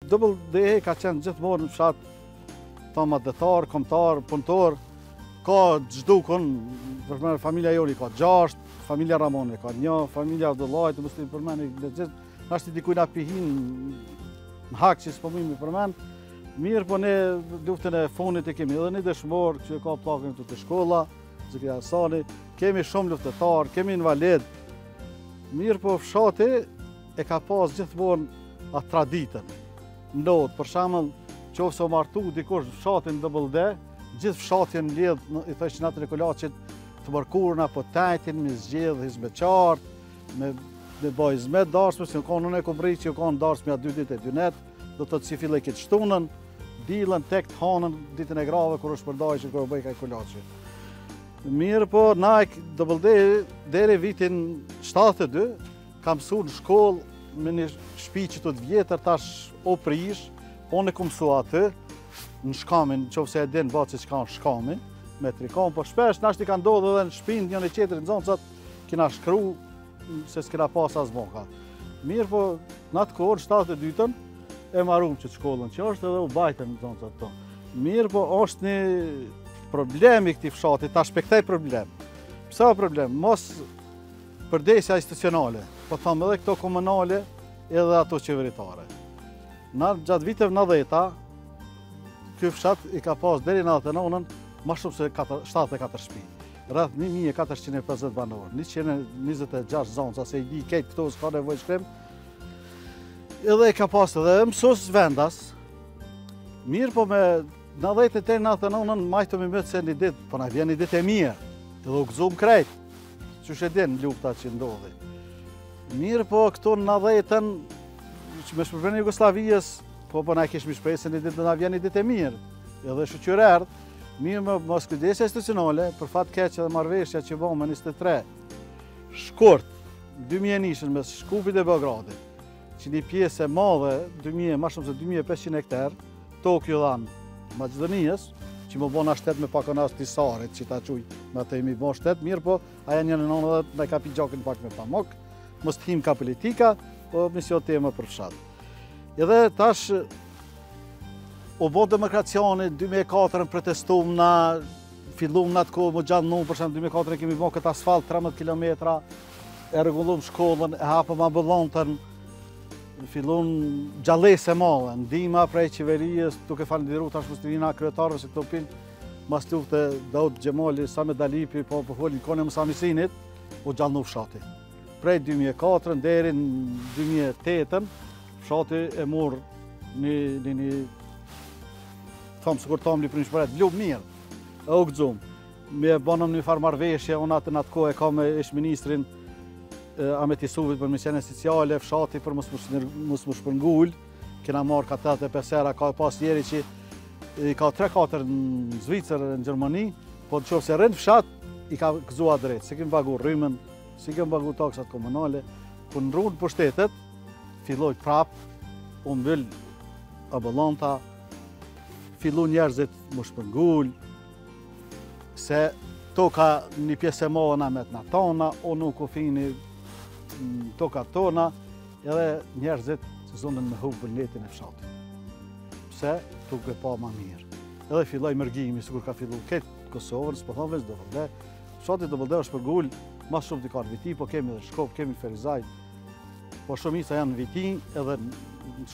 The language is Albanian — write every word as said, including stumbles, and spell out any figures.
Double D ka qenë gjithmonë në fshat tomatetar, kombëtar, punëtor, ka çdukun, për shembull familja joni ka gjashtë, familja Ramoni ka një, familja Abdullajt, mos i përmend gjithë, ashtu dikujt na pihin në hak që s'po më përmend. Mirë, po ne luftën e fundit e kemi edhe një dëshmor që ka pllakën të të shkolla, Zikria Sali, kemi shumë luftëtar, kemi invalid. Mirë, po fshati e ka pas gjithmonë atë traditën. Ndodh, për shembull, qofse u martu dikush në fshatin Double D, gjithë fshati mbledh, i thoshin natën e Kolaçit, të mërkurna, po tajtin, me zgjedh hizmeçar, me me bëj hizmet dashme, si kanë unë e kubri që kanë dashme ja dy ditë e dy net, do të thotë si filloi këtë shtunën, dilën tek të hanën ditën e grave kur është përdaj që kërë bëj kaj Kolaçi. Mirë, po na Double D deri vitin shtatëdhjetë e dy ka mësu në shkollë me një shtëpi që të të vjetër tash o prish, unë e ku mësu aty në Shkamin, nëse e din baci që ka në Shkamin, me trikon, po shpesh nashti ka ndodhur edhe në shtëpinë njëri tjetrit në zoncat kena shkru se s'kena pas as moka. Mirë, po në atë kohë shtatëdhjetë e dytën e marrum që shkollën që është edhe u bajtën në zoncat to. Mirë, po është një problem i këtij fshati, ta shpektoj problem. Pse o problem? Mos përdesja institucionale, po thamë edhe këto komunale edhe ato qeveritare. Na gjatë viteve nëntëdhjetë, ky fshat i ka pas deri në nëntëdhjetë e nëntën më shumë se shtatëdhjetë e katër shtëpi. Rreth një mijë e katërqind e pesëdhjetë banor, njëqind e njëzet e gjashtë zonca, se i di këtë këto s'ka nevojë shkrim. Edhe ka pas edhe mësues vendas. Mirë, po me nëntëdhjetë e nëntëdhjetë e nëntën majtëm i mëtë se një ditë, po na vjen një ditë e mirë, edhe u gëzum krejt, që shë din lufta që ndodhi. Mirë, po këto në nëntëdhjetën, që me shpërfën e Jugoslavijës, po po na kishmi shpresë se një ditë do na vjen një ditë e mirë, edhe shoqëri erdhë, mirë me mos kujdesja institucionale, për fat keq edhe marrëveshja që bëmë në njëzet e tre, shkurt, dy mijë nishën mes Shkupit e Beogradit, që një pjesë e madhe, dy mijë, ma shumë se dy mijë e pesëqind hektar, tokë ju dhanë Maqedonisë, që më bona shtet me pakonas të Sarit, që ta quj me të imi bon shtet, mirë, po aja një në nëntëdhjetë në ka pi gjakin pak me pamok, mos të him ka politika, po mision tema për fshat. Edhe tash, u bo demokracioni, dy mijë e katër protestum na, fillum në atë kohë më gjatë nu, për shemë dy mijë e katër e kemi bo këtë asfalt tridhjetë kilometra, e rregullum shkollën, e hapëm ambullantën, fillun gjallese madhe, ndihma prej qeverisë, duke falendëruar tash Muslimina kryetarëve se këto pinë mas lufte Daud Xhemali, Samet Dalipi, po po folin kohën e Musamisinit, u gjallnu fshati. Prej dy mijë e katër deri në dy mijë e tetë, fshati e mor një një një tham sikur tam një prinshpëret, lub mirë. E u gëzum. Me banëm një farë marrëveshje, unë atë në atë kohë e ka me ish ministrin Ahmet Isuvit për misionet sociale, fshati për mos më shpërngull, kena marrë katëdhjetë e pesë era, ka pas njeri që i ka tre katër në Zvicër, në Gjermani, po në qofë se rënë fshat, i ka gëzua drejtë, si kemë pagu rrymën, si kemë pagu taksat komunale, po në rrunë për shtetet, filloj prapë, u mbyll ambullanta, fillu njerëzit më shpërngull, se toka një pjesë e mohë na met në tona, o nuk u fini toka tona, edhe njerëzit që zonën me hubë bëlletin e fshatit. Pse? Tuk e pa ma mirë. Edhe filloj mërgimi, sikur ka fillu këtë Kosovën, s'po thonë veç Double D. Fshatit Double D është përgull, mas shumë t'i ka në viti, po kemi edhe Shkop, kemi Ferizaj, po shumica janë në viti, edhe